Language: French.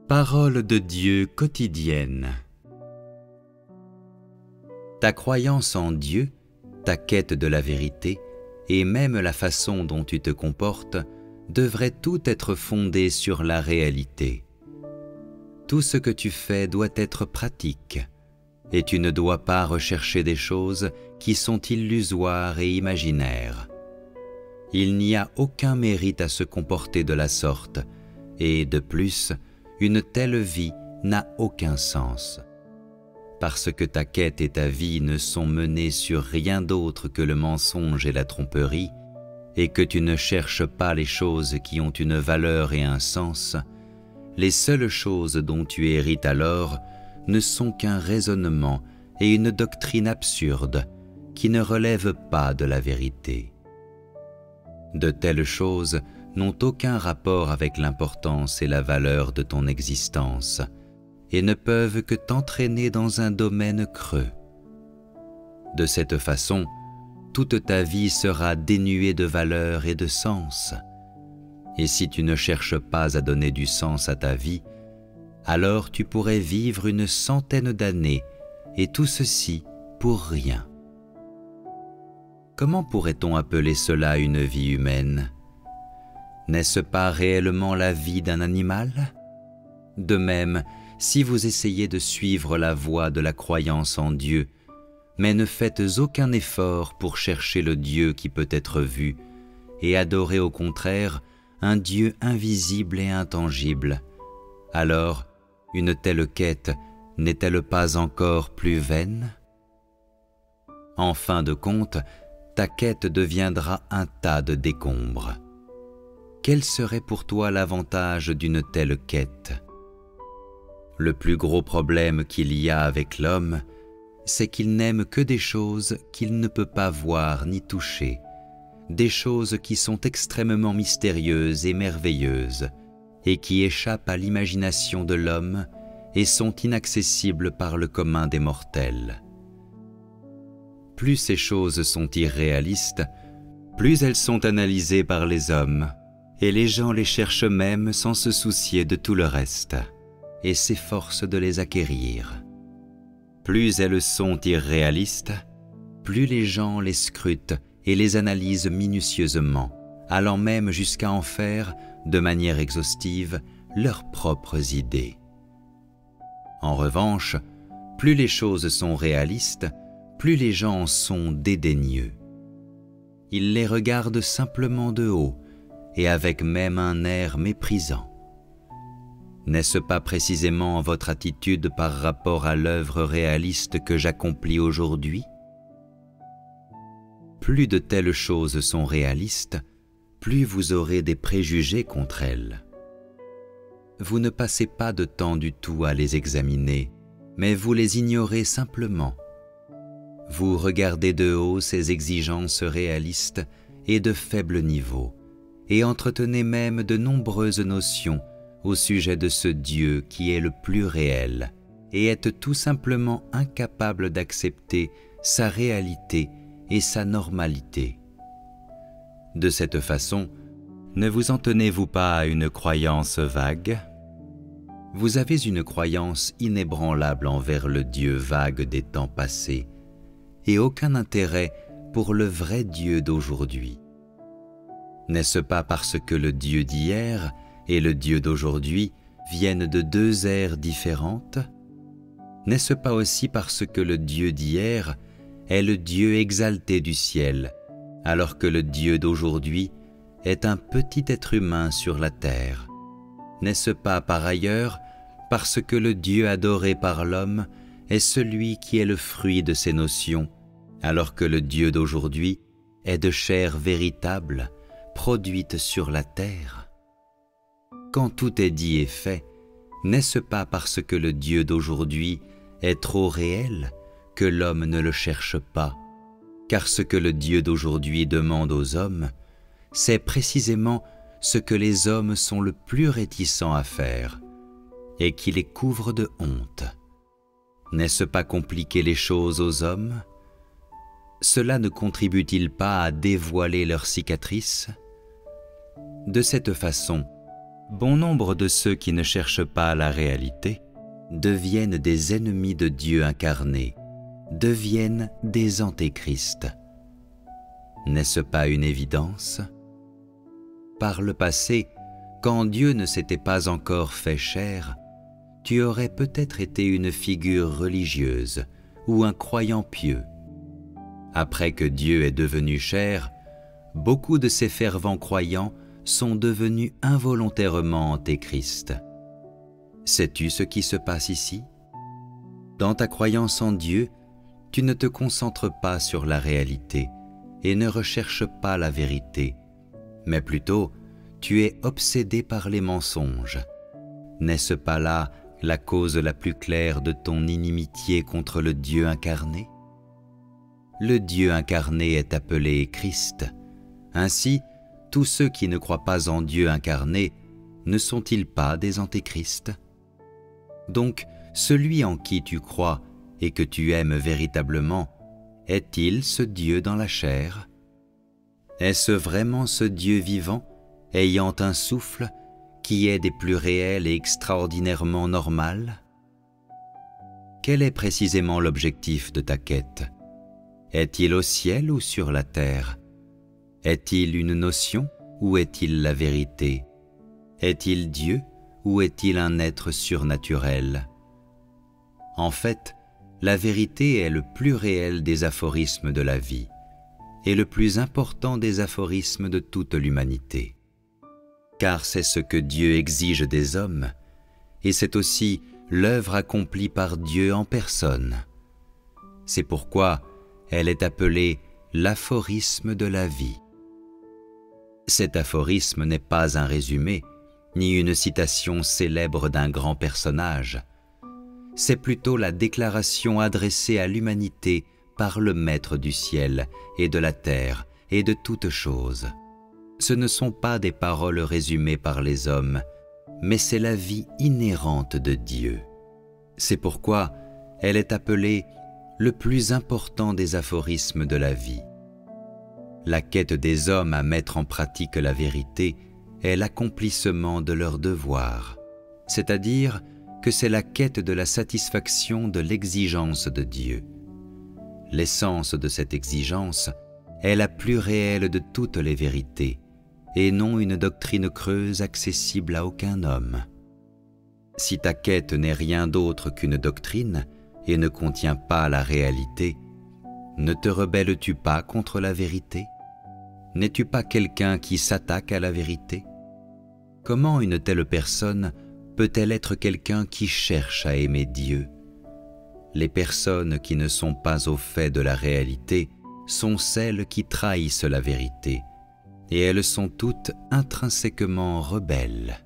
Parole de Dieu quotidienne. Ta croyance en Dieu, ta quête de la vérité et même la façon dont tu te comportes devrait tout être fondé sur la réalité. Tout ce que tu fais doit être pratique et tu ne dois pas rechercher des choses qui sont illusoires et imaginaires. Il n'y a aucun mérite à se comporter de la sorte et, de plus, une telle vie n'a aucun sens. Parce que ta quête et ta vie ne sont menées sur rien d'autre que le mensonge et la tromperie, et que tu ne cherches pas les choses qui ont une valeur et un sens, les seules choses dont tu hérites alors ne sont qu'un raisonnement et une doctrine absurde qui ne relèvent pas de la vérité. De telles choses n'ont aucun rapport avec l'importance et la valeur de ton existence et ne peuvent que t'entraîner dans un domaine creux. De cette façon, toute ta vie sera dénuée de valeur et de sens. Et si tu ne cherches pas à donner du sens à ta vie, alors tu pourrais vivre une centaine d'années et tout ceci pour rien. Comment pourrait-on appeler cela une vie humaine ? N'est-ce pas réellement la vie d'un animal ? De même, si vous essayez de suivre la voie de la croyance en Dieu, mais ne faites aucun effort pour chercher le Dieu qui peut être vu, et adorer au contraire un Dieu invisible et intangible, alors une telle quête n'est-elle pas encore plus vaine ? En fin de compte, ta quête deviendra un tas de décombres. Quel serait pour toi l'avantage d'une telle quête ? Le plus gros problème qu'il y a avec l'homme, c'est qu'il n'aime que des choses qu'il ne peut pas voir ni toucher, des choses qui sont extrêmement mystérieuses et merveilleuses, et qui échappent à l'imagination de l'homme et sont inaccessibles par le commun des mortels. Plus ces choses sont irréalistes, plus elles sont analysées par les hommes, et les gens les cherchent même sans se soucier de tout le reste, et s'efforcent de les acquérir. Plus elles sont irréalistes, plus les gens les scrutent et les analysent minutieusement, allant même jusqu'à en faire, de manière exhaustive, leurs propres idées. En revanche, plus les choses sont réalistes, plus les gens en sont dédaigneux. Ils les regardent simplement de haut, et avec même un air méprisant. N'est-ce pas précisément votre attitude par rapport à l'œuvre réaliste que j'accomplis aujourd'hui ? Plus de telles choses sont réalistes, plus vous aurez des préjugés contre elles. Vous ne passez pas de temps du tout à les examiner, mais vous les ignorez simplement. Vous regardez de haut ces exigences réalistes et de faible niveau, et entretenez même de nombreuses notions au sujet de ce Dieu qui est le plus réel, et êtes tout simplement incapable d'accepter sa réalité et sa normalité. De cette façon, ne vous en tenez-vous pas à une croyance vague ? Vous avez une croyance inébranlable envers le Dieu vague des temps passés, et aucun intérêt pour le vrai Dieu d'aujourd'hui. N'est-ce pas parce que le Dieu d'hier et le Dieu d'aujourd'hui viennent de deux ères différentes ? N'est-ce pas aussi parce que le Dieu d'hier est le Dieu exalté du ciel, alors que le Dieu d'aujourd'hui est un petit être humain sur la terre ? N'est-ce pas par ailleurs parce que le Dieu adoré par l'homme est celui qui est le fruit de ses notions, alors que le Dieu d'aujourd'hui est de chair véritable, produite sur la terre ? Quand tout est dit et fait, n'est-ce pas parce que le Dieu d'aujourd'hui est trop réel que l'homme ne le cherche pas ? Car ce que le Dieu d'aujourd'hui demande aux hommes, c'est précisément ce que les hommes sont le plus réticents à faire, et qui les couvre de honte. N'est-ce pas compliquer les choses aux hommes ? Cela ne contribue-t-il pas à dévoiler leurs cicatrices ? De cette façon, Bon nombre de ceux qui ne cherchent pas la réalité deviennent des ennemis de Dieu incarné, deviennent des antéchrists. N'est-ce pas une évidence? Par le passé, quand Dieu ne s'était pas encore fait chair, tu aurais peut-être été une figure religieuse ou un croyant pieux. Après que Dieu est devenu chair, beaucoup de ces fervents croyants sont devenus involontairement antéchrists. Sais-tu ce qui se passe ici? Dans ta croyance en Dieu, tu ne te concentres pas sur la réalité et ne recherches pas la vérité, mais plutôt tu es obsédé par les mensonges. N'est-ce pas là la cause la plus claire de ton inimitié contre le Dieu incarné? Le Dieu incarné est appelé Christ. Ainsi, tous ceux qui ne croient pas en Dieu incarné ne sont-ils pas des antéchrists? Donc, celui en qui tu crois et que tu aimes véritablement, est-il ce Dieu dans la chair? Est-ce vraiment ce Dieu vivant, ayant un souffle, qui est des plus réels et extraordinairement normal? Quel est précisément l'objectif de ta quête? Est-il au ciel ou sur la terre? Est-il une notion ou est-il la vérité? Est-il Dieu ou est-il un être surnaturel? En fait, la vérité est le plus réel des aphorismes de la vie et le plus important des aphorismes de toute l'humanité. Car c'est ce que Dieu exige des hommes et c'est aussi l'œuvre accomplie par Dieu en personne. C'est pourquoi elle est appelée l'aphorisme de la vie. Cet aphorisme n'est pas un résumé, ni une citation célèbre d'un grand personnage. C'est plutôt la déclaration adressée à l'humanité par le Maître du ciel et de la terre et de toutes choses. Ce ne sont pas des paroles résumées par les hommes, mais c'est la vie inhérente de Dieu. C'est pourquoi elle est appelée le plus important des aphorismes de la vie. La quête des hommes à mettre en pratique la vérité est l'accomplissement de leur devoir, c'est-à-dire que c'est la quête de la satisfaction de l'exigence de Dieu. L'essence de cette exigence est la plus réelle de toutes les vérités, et non une doctrine creuse accessible à aucun homme. Si ta quête n'est rien d'autre qu'une doctrine et ne contient pas la réalité, ne te rebelles-tu pas contre la vérité? N'es-tu pas quelqu'un qui s'attaque à la vérité? Comment une telle personne peut-elle être quelqu'un qui cherche à aimer Dieu? Les personnes qui ne sont pas au fait de la réalité sont celles qui trahissent la vérité, et elles sont toutes intrinsèquement rebelles.